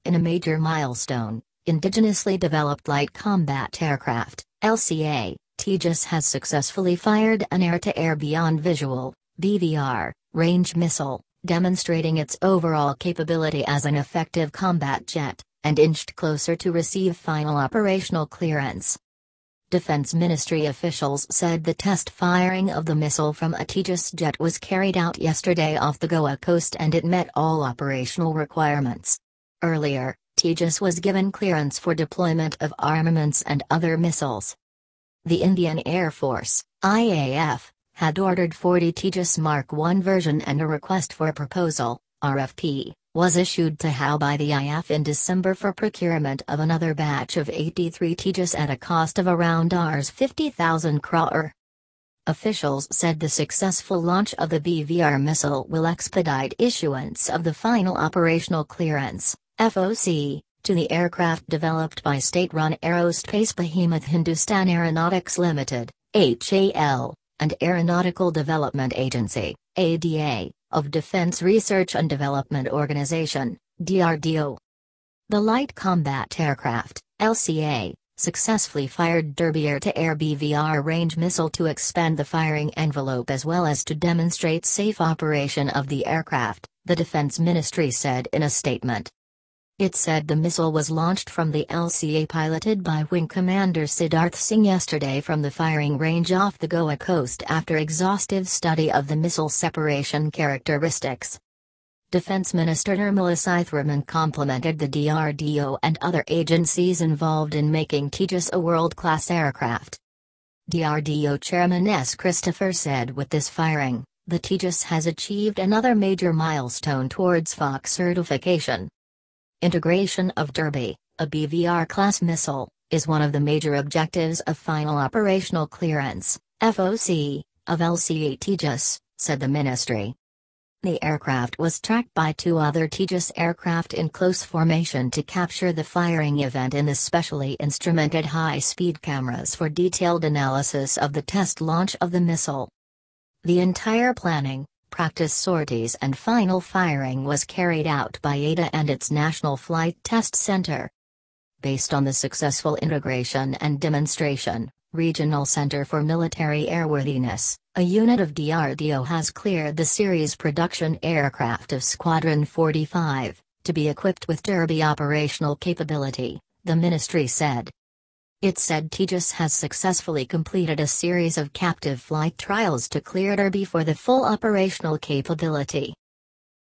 in a major milestone. Indigenously developed light combat aircraft, LCA, Tejas has successfully fired an air-to-air beyond visual, BVR, range missile, demonstrating its overall capability as an effective combat jet, and inched closer to receive final operational clearance. Defense Ministry officials said the test firing of the missile from a Tejas jet was carried out yesterday off the Goa coast and it met all operational requirements. Earlier, Tejas was given clearance for deployment of armaments and other missiles. The Indian Air Force, IAF, had ordered 40 Tejas Mark I version and a request for proposal, RFP, was issued to HAL by the IAF in December for procurement of another batch of 83 Tejas at a cost of around Rs 50,000 crore. Officials said the successful launch of the BVR missile will expedite issuance of the final operational clearance, FOC, to the aircraft developed by state-run aerospace behemoth Hindustan Aeronautics Limited, HAL, and Aeronautical Development Agency, ADA, of Defense Research and Development Organization, DRDO. The Light Combat Aircraft, LCA, successfully fired Derby air-to-air BVR range missile to expand the firing envelope as well as to demonstrate safe operation of the aircraft, the Defense Ministry said in a statement. It said the missile was launched from the LCA piloted by Wing Commander Siddharth Singh yesterday from the firing range off the Goa coast after exhaustive study of the missile separation characteristics. Defense Minister Nirmala Sitharaman complimented the DRDO and other agencies involved in making Tejas a world-class aircraft. DRDO Chairman S. Christopher said with this firing, the Tejas has achieved another major milestone towards FOC certification. Integration of Derby, a BVR-class missile, is one of the major objectives of final operational clearance, FOC, of LCA Tejas, said the ministry. The aircraft was tracked by 2 other Tejas aircraft in close formation to capture the firing event in the specially instrumented high-speed cameras for detailed analysis of the test launch of the missile. The entire planning, practice sorties and final firing was carried out by ADA and its National Flight Test Center. Based on the successful integration and demonstration, Regional Center for Military Airworthiness, a unit of DRDO has cleared the series production aircraft of Squadron 45, to be equipped with Derby operational capability, the ministry said. It said Tejas has successfully completed a series of captive flight trials to clear Derby for the full operational capability.